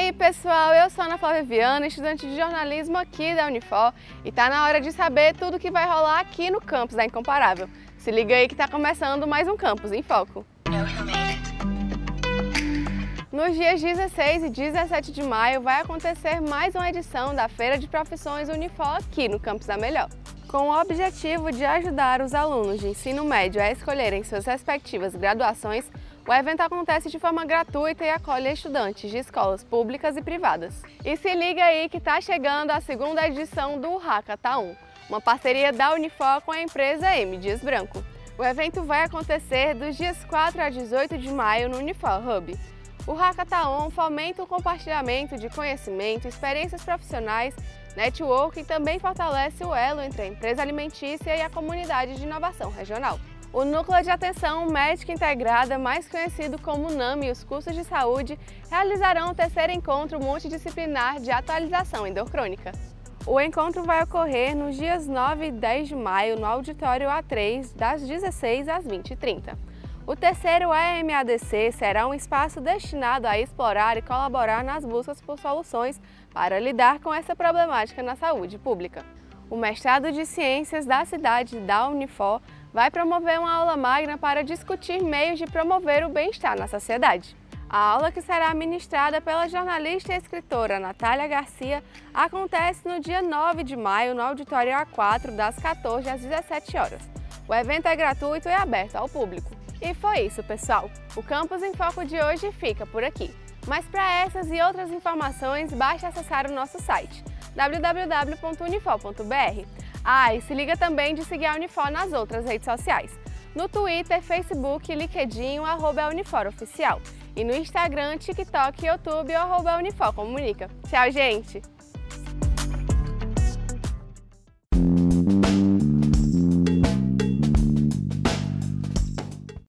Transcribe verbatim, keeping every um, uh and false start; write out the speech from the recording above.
aí, pessoal, eu sou Ana Flávia Viana, estudante de jornalismo aqui da Unifor, e tá na hora de saber tudo o que vai rolar aqui no campus da Incomparável. Se liga aí que tá começando mais um Campus em Foco. Nos dias dezesseis e dezessete de maio vai acontecer mais uma edição da Feira de Profissões Unifor aqui no Campus da Melhor. Com o objetivo de ajudar os alunos de ensino médio a escolherem suas respectivas graduações, o evento acontece de forma gratuita e acolhe estudantes de escolas públicas e privadas. E se liga aí que tá chegando a segunda edição do Hackathon, uma parceria da Unifor com a empresa M. Dias Branco. O evento vai acontecer dos dias quatro a dezoito de maio no Unifor Hub. O Hackathon fomenta o compartilhamento de conhecimento, experiências profissionais, network e também fortalece o elo entre a empresa alimentícia e a comunidade de inovação regional. O Núcleo de Atenção Médica Integrada, mais conhecido como NAMI, e os cursos de saúde realizarão o terceiro encontro multidisciplinar de atualização endocrônica. O encontro vai ocorrer nos dias nove e dez de maio no Auditório A três, das dezesseis às vinte e trinta. O terceiro E M A D C será um espaço destinado a explorar e colaborar nas buscas por soluções para lidar com essa problemática na saúde pública. O mestrado de Ciências da Cidade da Unifor vai promover uma aula magna para discutir meios de promover o bem-estar na sociedade. A aula, que será ministrada pela jornalista e escritora Natália Garcia, acontece no dia nove de maio no Auditório A quatro, das quatorze às dezessete horas. O evento é gratuito e aberto ao público. E foi isso, pessoal! O Campus em Foco de hoje fica por aqui. Mas para essas e outras informações, basta acessar o nosso site w w w ponto unifor ponto b r. Ah, e se liga também de seguir a Unifor nas outras redes sociais. No Twitter, Facebook e LinkedIn, o arroba Unifor Oficial. E no Instagram, TikTok e YouTube, o arroba Unifor Comunica. Tchau, gente!